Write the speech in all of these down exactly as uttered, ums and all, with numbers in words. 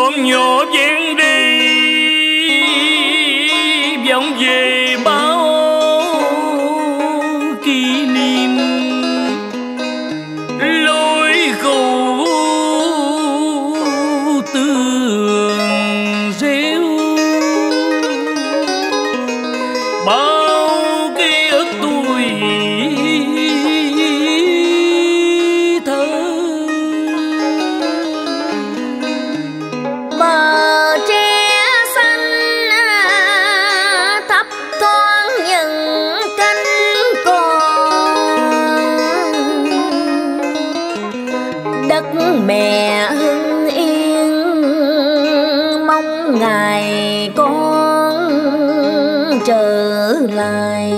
con nhỏ ven đi vọng về bao kỷ niệm, lối khổ tường rêu, bao ký ức tuổi thơ. Bờ tre xanh thấp thoáng những cánh cò, đất mẹ hưng yên mong ngày con trở lại.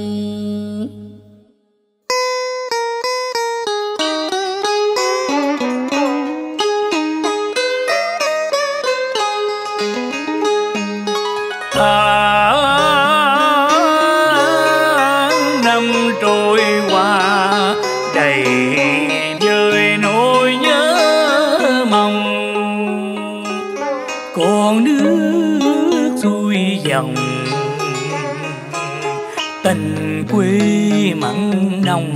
Tháng năm trôi qua đầy vơi nỗi nhớ mong, còn nước xuôi dòng tình quê mặn nồng.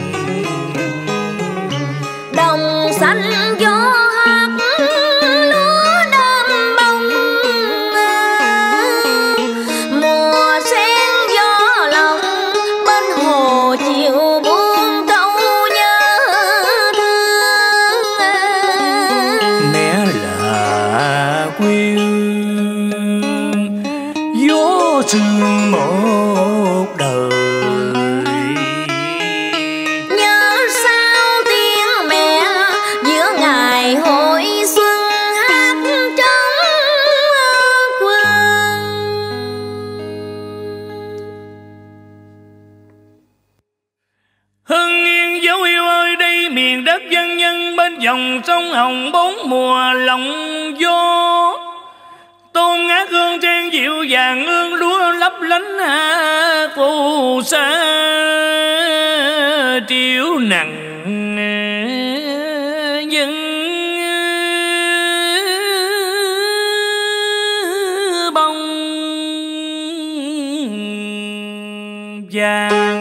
Đồng xanh gió hát lúa đơm bông, mùa sen gió lòng bên hồ chiều buông câu nhớ thương. Mẹ là quê hương gió sương một đời, Nhớ sao tiếng mẹ giữa ngày hội xuân hát trong quên. Hưng Yên dấu yêu ơi đây miền đất dân nhân, bên dòng sông Hồng bốn mùa lòng gió. Tôn ngát hương trang dịu vàng hương lúa lấp lánh hạ phù sa triểu nặng dân bông vàng.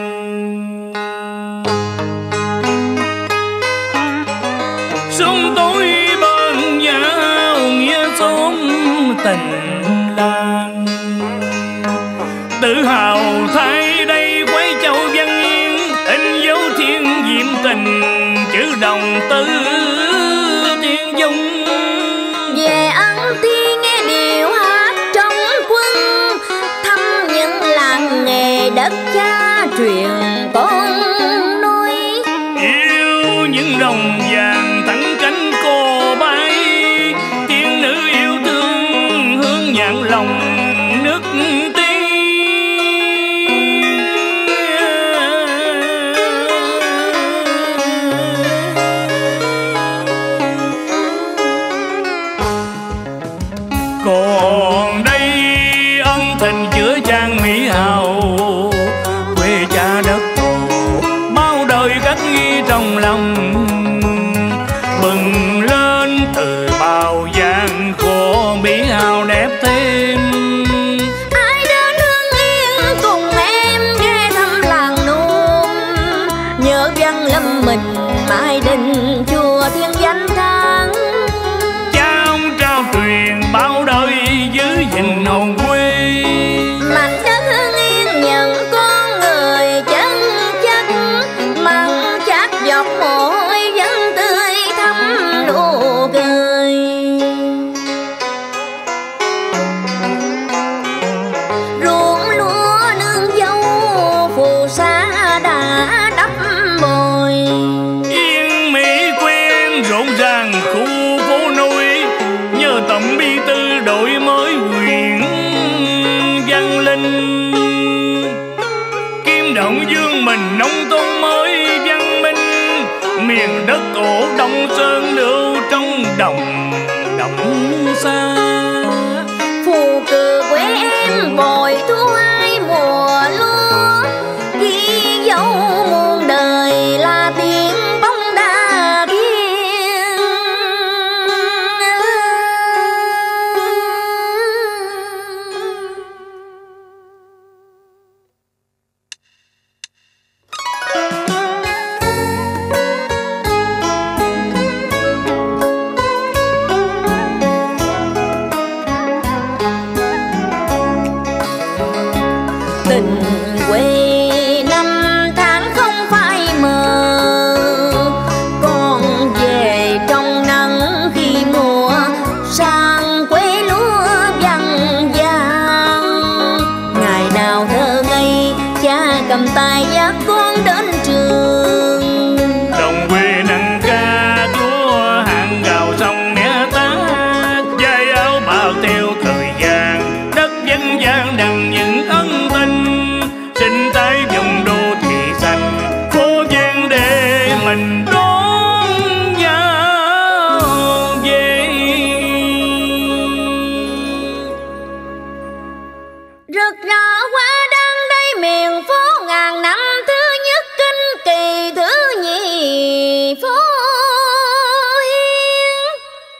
Sông tối bên nhau nghĩa xóm tình làng, tự hào thay đây quấy châu văn yên, in dấu thiên diệm tình chữ đồng tư thiên dung. Về ăn thi nghe điệu hát trong quân, thăm những làng nghề đất cha truyền con nuôi. Yêu những đồng vàng thẳng cánh cô bay, tiên nữ yêu thương hương nhạn lòng nước tiên. Còn đây ân tình chữa chan mỹ hào, quê cha đất thổ bao đời khắc ghi trong lòng, bừng lên từ bao gian khổ mỹ hào đẹp thêm. Ai đến Hưng Yên cùng em ghé thăm làng nôm, nhớ văn lâm mình mãi đình chùa thiên danh thắng. Cha ông trao truyền bao đời giữ gìn hồn quê, Mảnh đất Hưng Yên nhận con người chân chất, mặn chát giọt mồ hôi vẫn tươi thắm nụ cười. Ruộng lúa nương dâu phù sa đã đắp bồi, yên mỹ quê em rộn ràng khu phố nôi, nhờ tổng bí thư đổi mới quyền văn linh. Kim động dương mình nông thôn mới văn minh, miền đất cổ Đông Sơn lưu trong đồng đồng xa. phù cử quê em bồi thu hai mùa lúa, ghi dấu muôn đời là tiếng bóng đá thiên. cầm tay dắt con đến trường. Đồng quê nâng ca của hàng gạo sông mẹ ta, vai áo bào theo thời gian, đất dân gian đằng những ân tình, sinh thái vùng đô thị xanh, phố gian để mình đón nhau về. Rực rỡ hoa đăng đây miền phố ngàn năm, thứ nhất kinh kỳ, thứ nhì phố hiên.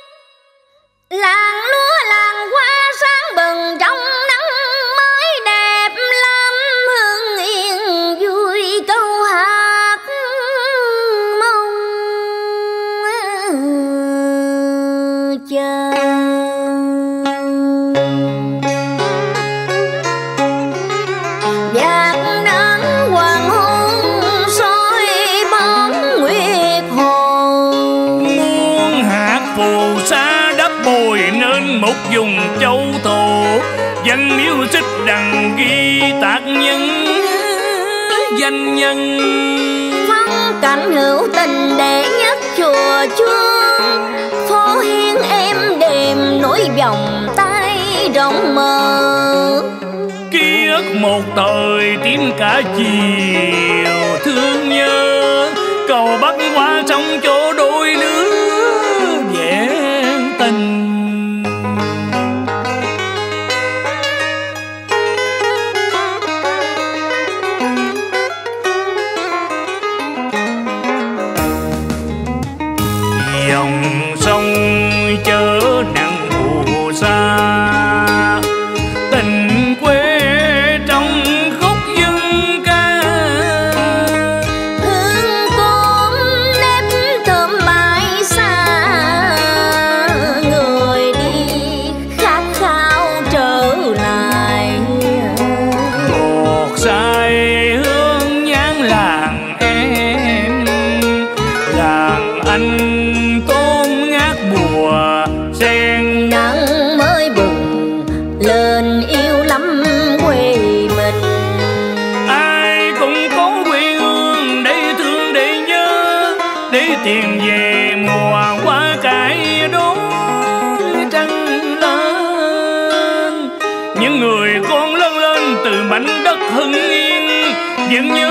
Làng lúa làng hoa sáng bừng trong nắng mới đẹp lắm, hương yên vui câu hát mong chờ. Nhạc nắng hoàng hôn soi bóng nguyệt hồ, Muôn hạt phù sa đắp bồi nên một vùng châu thổ, danh miếu xích đằng ghi tạc nhân danh nhân. phong cảnh hữu tình đệ nhất chùa chuông, phố hiên êm đềm nối vòng tay rộng mở. Ký ức một thời tím cả chiều thương nhớ, cầu bắc qua sông chỗ đôi lứa vẹn tình. Dòng sông chớ nặng phù sa, tình quê trong khúc dân ca. Hương cốm nếp thơm mãi xa, người đi khát khao trở lại. Một say hương nhang làng em, làng anh tôm ngát bùa sen. Nắng mới bừng lên yêu lắm quê mình, Ai cũng có quê hương để thương để nhớ, để tìm về mùa hoa cải đón trăng lên. Những người con lớn lên từ mảnh đất hưng yên, vẫn nhớ